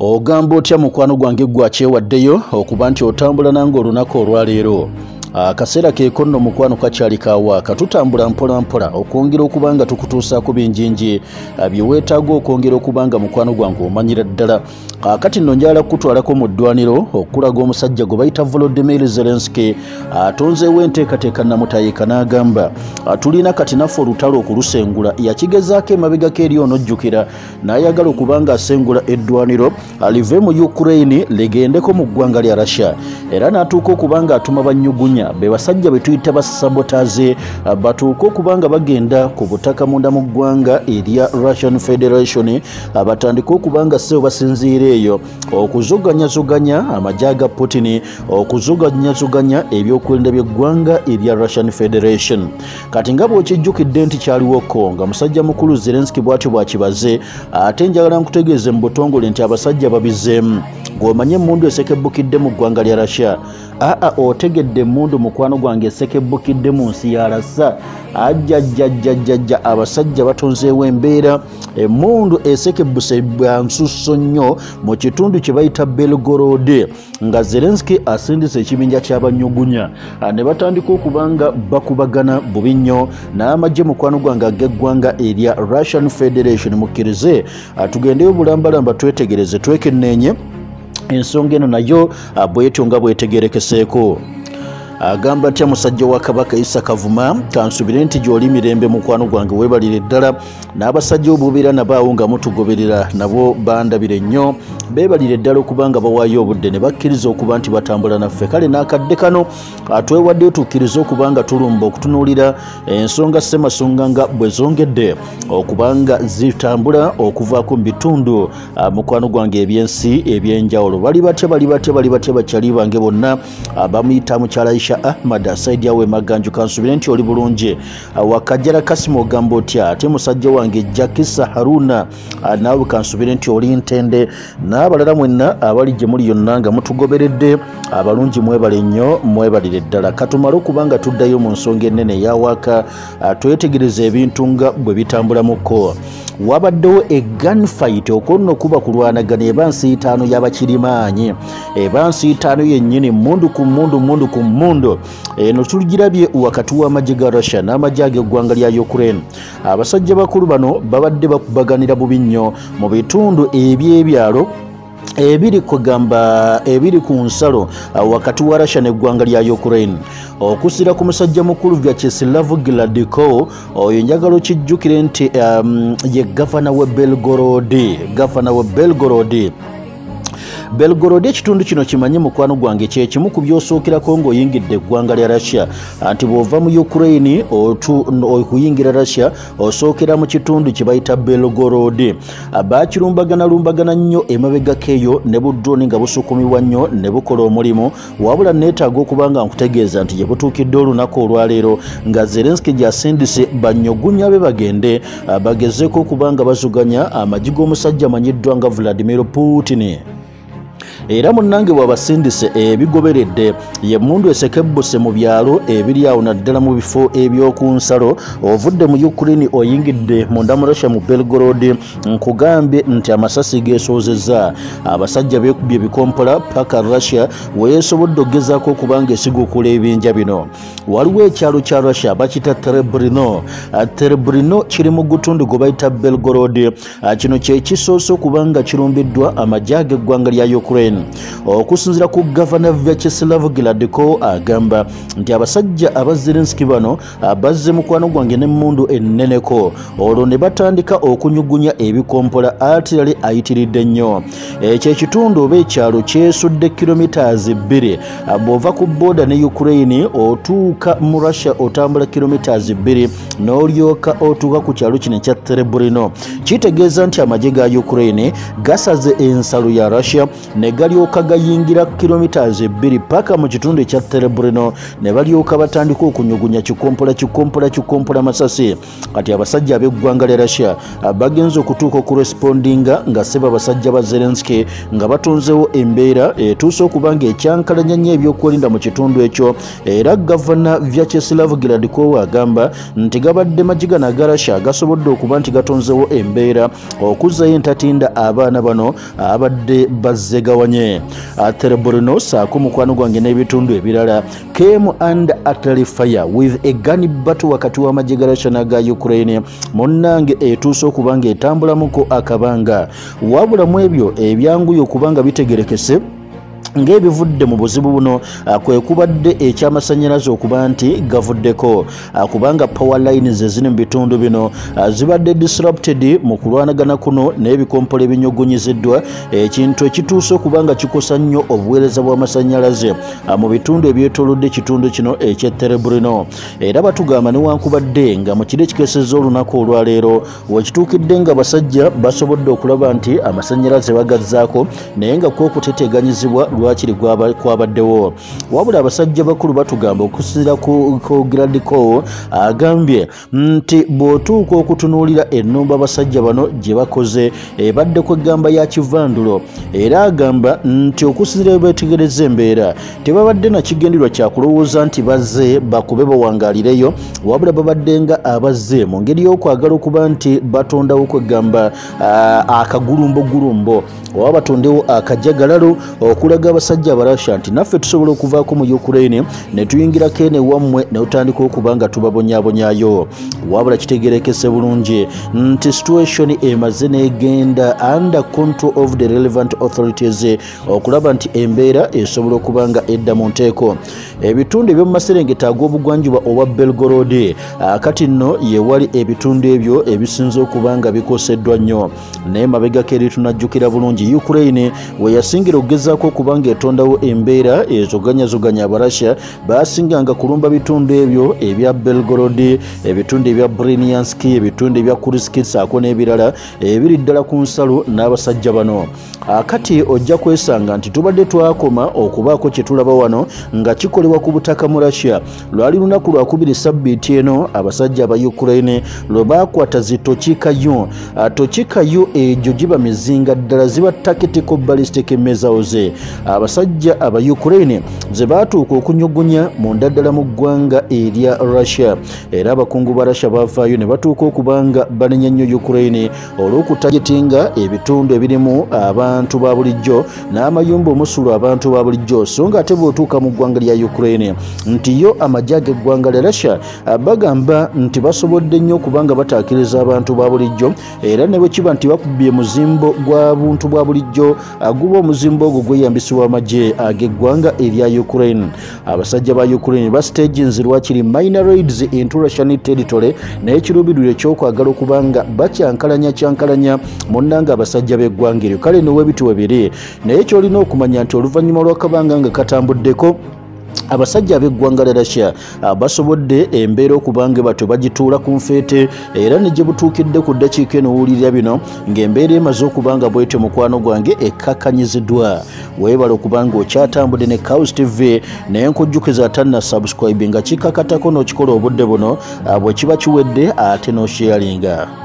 Ogamba otya mukwano gwange gwakyewaddeyo okuba nti otambula nange olunaku olwaleero. Akaseera keeko nno mukwano kakyali kawaaka, tutambula mpola mpola okwongera okuba nga tukutuusaako bingingi bye weetaaga okwongera okuba nga mukwano gwange omanyira ddala. Kati nno njala kukutwalako mu ddwaniro okulaga omusajja gwe bayita Volodymyr Zelensky atonzeewo enteekateeka namutayiika n'agamba tulina kati naffe olutalo okulusengula. Yakigezaako emabegako eri onojjukira n'ayagala okuba nga asengula eddwaniro alive mu Ukraine ligendeko mu ggwanga lya Russia, era n'atuuka okuba nga atuma bannyugunya be basajja be tuyita basabotaze batuuka okuba nga bagenda ku butaka munda mu ggwanga erya Russian Federation batandika okuba nga ssebo basinziira eyo okuzoganyazoganya amagye ga Putin, okuzoganyazoganya ebyokwerinda by'eggwanga erya Russian Federation. Kati nga bw'okijjukidde nti kyaliwo nga musajja mukulu Zelensky bw'atyo bw'akibaze, ate njagala nkutegeeze mu butongole nti abasajja babizeemu. Gw'omanye emmundu esekebbukidde mu ggwanga lya Russia, otegedde emmundu mukwano gwange esekebbukidde mu nsi ya Rasa. Ajjajjajjajja abasajja batonzeewo embeera. Emmundu esekebbuse nsusso nnyo mu kitundu kye bayita Belgorod, nga Zelensky asindise ekibinja ky'abanyugunya ne batandika okuba nga bakubagana bubi nnyo n'amagye mukwano gwange ag'eggwanga erya Russian Federation. Mukkirize tugendeyo bulambalamba twetegereze twekenneenye ensonga eno nayo bwetyo nga bwetegerekeseeko. Agamba atya musajja wa Kabaka Issa Kavuma, kansubire nti gy'oli mirembe mukwano gwange weebalire ddala, n'abasajja obubeera nabaawo nga mutugoberera nabo bandabire nnyo, beebalire ddala okuba nga bawaayo obudde ne bakkiriza okuba nti batambula naffe. Kale n'akadde kano atwewaddeyo tukkirize okuba nga tulumba okutunuulira ensonga ssemasonga nga bwe zongedde okuba nga zitambula okuvaako mu bitundu mukwano gwange ebyensi ebyenjawulo. Bali batya bakyali bange bonna bamuyita mukyala Aisha Ahmad Saidi yawe maganju. Kansubire nti oli bulungi. Wakajjara Kasimo ogamba otya ate musajja wange Jakisa Haruna naawe kansubire nti oli ntende, n'abalala mwenna abali gye muli yonna nga mutugoberedde abalungi mwebale nnyo, mwebalire ddala. Katumale okuba nga tuddayo mu nsonga ennene eyawaaka twetegereza ebintu nga bwe bitambulamuko. Wabaddewo gunfight okonno kuba kulwanagana eba nsiitaano y'abakirimaanyi, eba nsiitaano yennyini mundu ku mundu. Eno tulugirabye wakati w'amagye ga Russia n'amagye ag'eggwanga lya Ukraine. Abasajja bakulu bano babadde bakubaganira bubi nnyo mu bitundu ebyebyalo ebiri ku nsalo wakati wa Russia n'eggwanga lya Ukraine. Okusira ku musajja mukulu Vyacheslav Gladkov, oyo njagala okijjukire nti ye gavana we Belgorod. Belgorod ekitundu kino kimanye mukwano gwange kye kimu ku byosookerako ng'oyingidde eggwanga lya Russia, anti bw'ova mu Ukraine okuyingira Russia osookera mu kitundu kye bayita Belgorod. Bakirumbagana nnyo emabegako eyo ne budroni nga busukumibwa nnyo ne bukola omulimu, wabula neetaaga okuba nga nkutegeeza nti gye butuukidde olunaku olwaleero nga Zelensky gy'asindise bannyogunya be bagende bagezeeko okuba nga bazuganya amagye g'omusajja amanyiddwa nga Vladimir Putin. Era munnange bw'abasindise ebigoberedde ye mundu esekebbuse mu byalo ebiri awo naddala mu bifo eby'oku nsalo. Ovudde mu Ukraine oyingidde munda mu Russia mu Belgorod, nkugambye nti amasasi geesoozezza. Abasajja beekubye bikompola paka Russia weesobodde okugezaako okubanga esigukula ebinja bino. Waliwo ekyalo kya Russia bakita Terebrino kiri mu gutundu gwe bayita Belgorod. Kino kye kisoose okubanga kirumbiddwa amagye ag'eggwanga lya Ukraine. Okusinziira ku gavana Vyacheslav Gladkov agamba nti abasajja aba Zelensky bano bazze mukwano gwange n'emmundu enneneko, olwo ne batandika okunyugunya ebikompola artillery ayitiridde nnyo. Ekyo ekitundu oba ekyalo kyesudde kilometers 2. Bw'ova ku border ne Ukraine otuuka mu Russia otambula kilometers 2 n'olyoka otuuka ku kyalo kino ekya Terebrino. Kitegeeza nti amagye ga Ukraine gasaze ensalo ya Russia ne gali galyoka gayingira kilometers 2 paka mu kitundu ekya Terebrino ne balyoka batandika okunyugunya kikompola masasi. Kati abasajja ab'eggwanga lya Russia bagenze okutuuka okurespondinga nga seba abasajja ba Zelensky nga batonzewo embeera etuuse okubanga ekyankalanya nnyo ebyokwerinda mu kitundu ekyo. Era gavana Vyacheslav Gladkov agamba nti gabadde magigana aga Russia gasobodde okuba nti gatonzewo embeera okuzzayo entatinda abaana bano abadde bazzegawanye. Terebrino saako mukwano gwange n'ebitundu ebirala came under artillery fire with a gun battle wakati w'amagye ga Russia n'aga Ukraine. Munnange etuuse okubanga etambulamuko akabanga wabula mu ebyo ebyanguye okubanga bitegerekese ng'ebivudde mu buzibu buno kwe kubadde ekyamasannyalaze okuba nti gavuddeko kubanga power lines eziri mu bitundu bino zibadde disrupted mu kulwanagana kuno n'ebikompolo ebinyogonyezeddwa, ekintu ekituuse okubanga kikosa nnyo obuweereza bw'amasannyalaze mu bitundu ebyetoolodde ekitundu kino eky'Terebrino. Era batugamba newankubadde nga mu kiro ekikesezza olunaku olwaleero wekituukidde nga basajja basobodde okulaba nti amasannyalaze bagazzaako naye nga kwokuteteganyizibwa lwakiri kwabaddewo. Wabula abasajja bakulu batugamba okusira ku Gladkov agambye nti bw'otuuka okutunuulira ennumba abasajja bano gye bakoze ebadde kwegamba ya kivandulo. Era agamba nti okusira beetegereza embeera tebabadde na kigendererwa kya kulowooza nti bazze bakube bawangaalireyo, wabula babadde nga abazze mu ngeri y'okwagala okuba nti batondawo kwegamba akagulumbo oba batondewo akajagalalo okulaga abasajja abarasha nti naffe tusobola okuvaako mu Ukraine ne tuyingirako ene wammwe ne tutandika okuba nga tubabonyaabonyaayo. Wabula kitegerekese bulungi nti situation emaze n'egenda under control of the relevant authorities okulaba nti embeera esobola okuba nga edda mu nteeko. Ebitundu eby'omu maserengeta ag'obugwanjuba obwa Belgorod kati nno yewali ebitundu ebyo ebisinze okuba nga bikoseddwa nnyo. Naye mabegako eri tunajjukira bulungi Ukraine we yasingira okugezaako okubanga etondawo embeera ezoganyazoganya abarasha basinganga kulumba bitundu ebyo ebya Belgorod, ebitundu ebya Bryansk, ebitundu ebya Kursk saako n'ebirala ebiri ddala ku nsalo n'abasajja bano. Kati ojja kwesanga nti tubadde twakoma okubaako kye tulaba wano nga kikolebwa ku butaka mu Russia. Lwali lunaku lwakubiri sabbiiti eno abasajja aba Ukraine lwe baakwata zitokikayo tokikayo egyo giba mizinga ddala ziba tactical ballistic missiles. Abasajja aba Ukraine ze baatuuka okunyugunya mu ndaddala mu ggwanga erya Russia. Era abakungu ba Russia bavaayo ne batuuka okubanga banenya nnyo Ukraine olw'okutagetinga ebitundu ebirimu abantu ba bulijjo n'amayumba omusulu abantu ba bulijjo, so nga ate bw'otuuka mu ggwanga lya Ukraine nti yo amagye ag'eggwanga lya Russia bagamba nti basobodde nnyo okubanga bataakiriza abantu ba bulijjo. Era ne bwe kiba nti bakubbye muzimbo gwa buntu bwa bulijjo guba omuzimbo ogwo gweyambisibwa amagye ag'eggwanga erya Ukraine. Abasajja ba Ukraine bastaginze lwakiri minor raids into Russian territory n'ekiruubirirwa ekyokwagala okubanga bakyankalanya munnanga abasajja b'eggwanga eryo. Kale ne webituwe biri naye kyolina okumanya nti oluvannyuma lw'akabanga nga katambuddeko abasajja ab'eggwanga lya Russia basobodde embeera okubanga batyo bagituula ku nfeete. Era ne gye butuukidde ku ddakiika eno owulirira bino ng'embeera emaze okubanga bwetyo mukwano gwange ekkakanyiziddwa. Weebala okubanga okyatambudde ne Kals TV naye nkujjukiza atanna subscribe nga kikkakatako n'okikola obudde buno bwe kiba kiwedde ate n'osharinga.